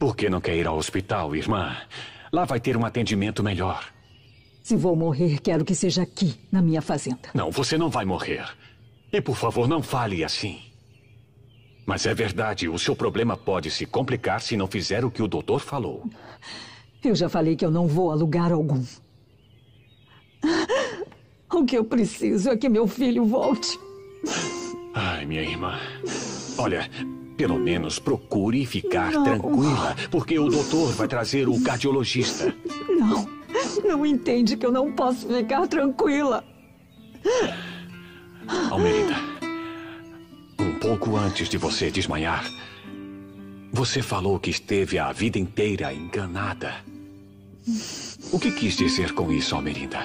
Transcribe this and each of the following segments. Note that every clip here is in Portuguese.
Por que não quer ir ao hospital, irmã? Lá vai ter um atendimento melhor. Se vou morrer, quero que seja aqui, na minha fazenda. Não, você não vai morrer. E, por favor, não fale assim. Mas é verdade, o seu problema pode se complicar se não fizer o que o doutor falou. Eu já falei que eu não vou a lugar algum. O que eu preciso é que meu filho volte. Ai, minha irmã. Olha, pelo menos procure ficar Não. tranquila, porque o doutor vai trazer o cardiologista. Não entende que eu não posso ficar tranquila. Almeida, um pouco antes de você desmaiar, você falou que esteve a vida inteira enganada. O que quis dizer com isso, Almeida?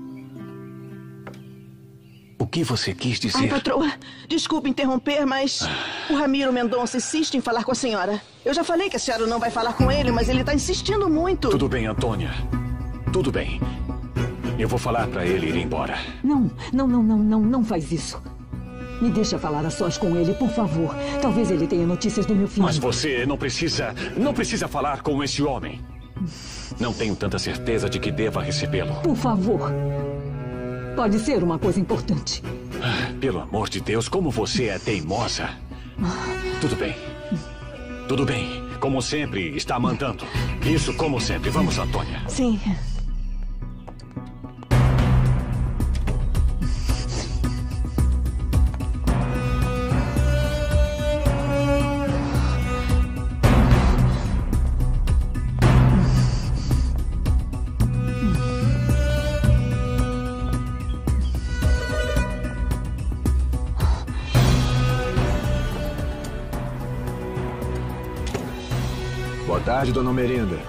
O que você quis dizer? Ai, patroa, desculpe interromper, mas o Ramiro Mendonça insiste em falar com a senhora. Eu já falei que a senhora não vai falar com ele, mas ele está insistindo muito. Tudo bem, Antônia. Tudo bem. Eu vou falar para ele ir embora. Não faz isso. Me deixa falar a sós com ele, por favor. Talvez ele tenha notícias do meu filho. Mas você não precisa falar com esse homem. Não tenho tanta certeza de que deva recebê-lo. Por favor. Pode ser uma coisa importante. Pelo amor de Deus, como você é teimosa. Tudo bem. Tudo bem. Como sempre, está mandando. Isso, como sempre. Vamos, Antônia. Sim. Boa tarde, dona Almerinda.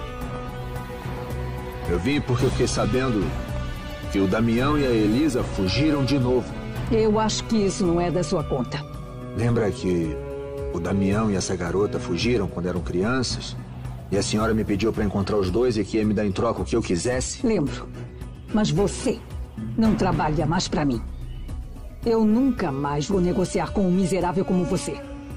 Eu vim porque eu fiquei sabendo que o Damião e a Elisa fugiram de novo. Eu acho que isso não é da sua conta. Lembra que o Damião e essa garota fugiram quando eram crianças? E a senhora me pediu para encontrar os dois e que ia me dar em troca o que eu quisesse? Lembro. Mas você não trabalha mais para mim. Eu nunca mais vou negociar com um miserável como você.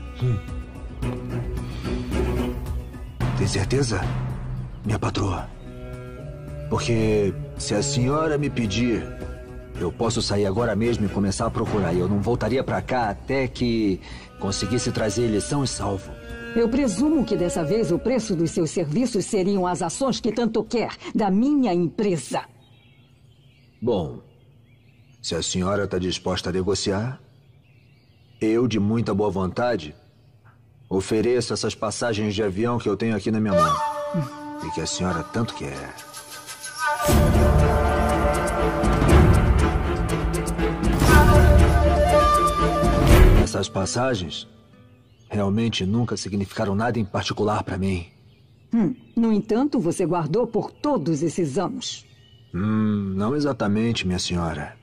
Tem certeza, minha patroa? Porque se a senhora me pedir, eu posso sair agora mesmo e começar a procurar. E eu não voltaria pra cá até que conseguisse trazer ele são e salvo. Eu presumo que dessa vez o preço dos seus serviços seriam as ações que tanto quer da minha empresa. Bom, se a senhora está disposta a negociar, eu, de muita boa vontade, ofereço essas passagens de avião que eu tenho aqui na minha mão. E que a senhora tanto quer. Essas passagens realmente nunca significaram nada em particular para mim. No entanto, você guardou por todos esses anos. Não exatamente, minha senhora.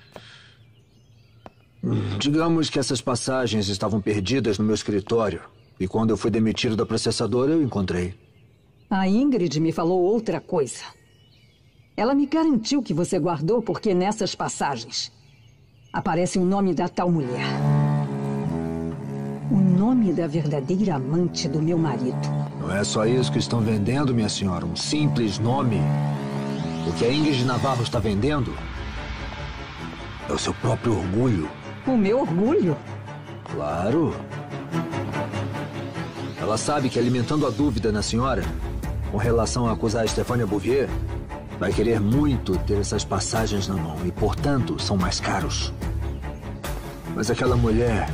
Digamos que essas passagens estavam perdidas no meu escritório. E quando eu fui demitido da processadora, eu encontrei. A Ingrid me falou outra coisa. Ela me garantiu que você guardou porque nessas passagens aparece o nome da tal mulher. O nome da verdadeira amante do meu marido. Não é só isso que estão vendendo, minha senhora. Um simples nome. O que a Ingrid Navarro está vendendo é o seu próprio orgulho. O meu orgulho? Claro. Ela sabe que alimentando a dúvida na senhora, com relação a acusar a Stefania Bouvier, vai querer muito ter essas passagens na mão e, portanto, são mais caros. Mas aquela mulher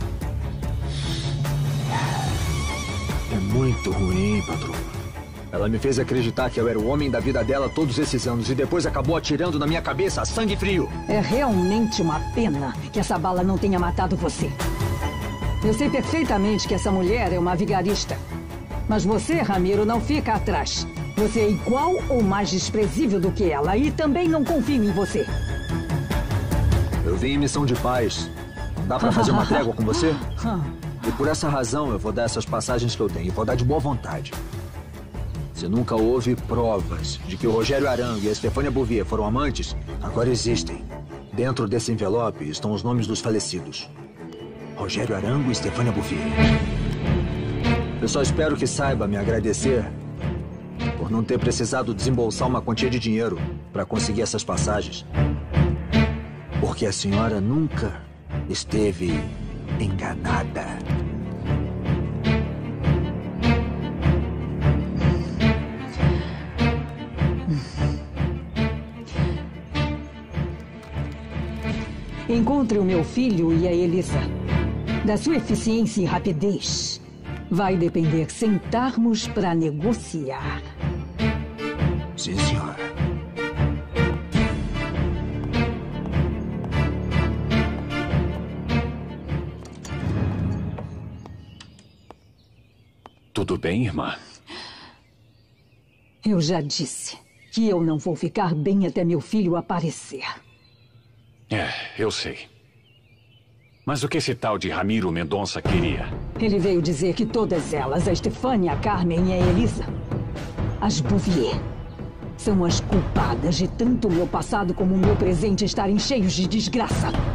é muito ruim, patroa. Ela me fez acreditar que eu era o homem da vida dela todos esses anos e depois acabou atirando na minha cabeça a sangue frio. É realmente uma pena que essa bala não tenha matado você. Eu sei perfeitamente que essa mulher é uma vigarista. Mas você, Ramiro, não fica atrás. Você é igual ou mais desprezível do que ela e também não confio em você. Eu vim em missão de paz. Dá pra fazer uma trégua com você? E por essa razão eu vou dar essas passagens que eu tenho. E vou dar de boa vontade. Se nunca houve provas de que o Rogério Arango e a Stefania Bouvier foram amantes, agora existem. Dentro desse envelope estão os nomes dos falecidos. Rogério Arango e Stefania Bouvier. Eu só espero que saiba me agradecer por não ter precisado desembolsar uma quantia de dinheiro para conseguir essas passagens. Porque a senhora nunca esteve enganada. Encontre o meu filho e a Elisa. Da sua eficiência e rapidez, vai depender sentarmos para negociar. Sim, senhora. Tudo bem, irmã? Eu já disse que eu não vou ficar bem até meu filho aparecer. Eu sei. Mas o que esse tal de Ramiro Mendonça queria? Ele veio dizer que todas elas, a Stefania, a Carmen e a Elisa, as Bouvier, são as culpadas de tanto o meu passado como o meu presente estarem cheios de desgraça.